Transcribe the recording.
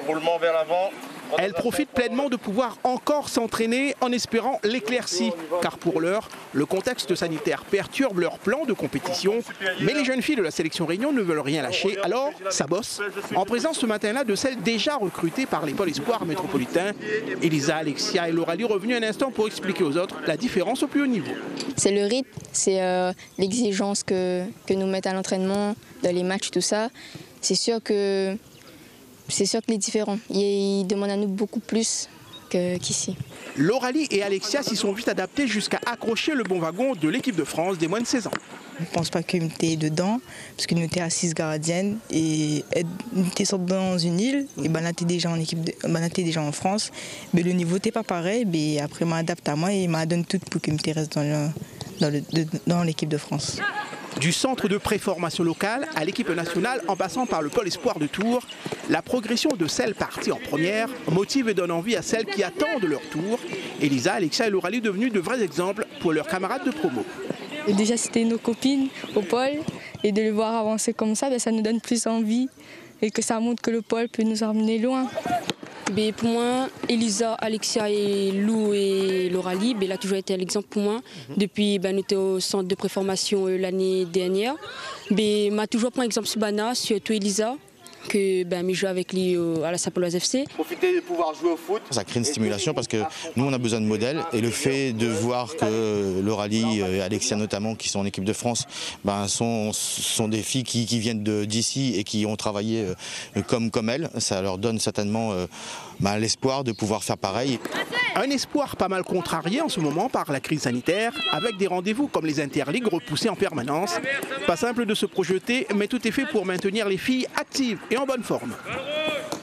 roulement vers l'avant. Elle profite pleinement de pouvoir encore s'entraîner en espérant l'éclaircie. Car pour l'heure, le contexte sanitaire perturbe leur plan de compétition. Mais les jeunes filles de la sélection Réunion ne veulent rien lâcher. Alors, ça bosse. En présence ce matin-là de celles déjà recrutées par les pôles espoirs métropolitains. Elisa, Alexia et Loralie revenues un instant pour expliquer aux autres la différence au plus haut niveau. C'est le rythme, c'est l'exigence que nous mettons à l'entraînement, dans les matchs, tout ça. C'est sûr que les différents. Ils demandent à nous beaucoup plus qu'ici. Loralie et Alexia s'y sont vite adaptées jusqu'à accrocher le bon wagon de l'équipe de France des moins de 16 ans. Je ne pense pas que nous étions dedans, parce que nous étions à 6 gardiennes et nous étions dans une île, et ben, nous étions déjà en équipe, déjà en France. Mais le niveau n'était pas pareil, mais après je m'adapte à moi et je me donne tout pour que je reste dans l'équipe de France. Du centre de préformation locale à l'équipe nationale en passant par le pôle espoir de Tours, la progression de celles parties en première motive et donne envie à celles qui attendent leur tour. Elisa, Alexia et Loralie devenues de vrais exemples pour leurs camarades de promo. Déjà c'était nos copines au pôle et de les voir avancer comme ça, ça nous donne plus envie et que ça montre que le pôle peut nous emmener loin. Mais pour moi, Elisa, Alexia et Lou et Loralie, elle a toujours été l'exemple pour moi. Depuis, nous étions au centre de préformation l'année dernière. Mais m'a toujours pris exemple sur Bana, surtout Elisa, que je joue avec lui à la Sapoloise FC. Profitez de pouvoir jouer au foot. Ça crée une stimulation parce que nous on a besoin de modèles et le fait de voir que Loralie et Alexia notamment qui sont en équipe de France sont des filles qui viennent d'ici et qui ont travaillé comme elles, ça leur donne certainement l'espoir de pouvoir faire pareil. Un espoir pas mal contrarié en ce moment par la crise sanitaire, avec des rendez-vous comme les interligues repoussés en permanence. Pas simple de se projeter, mais tout est fait pour maintenir les filles actives et en bonne forme.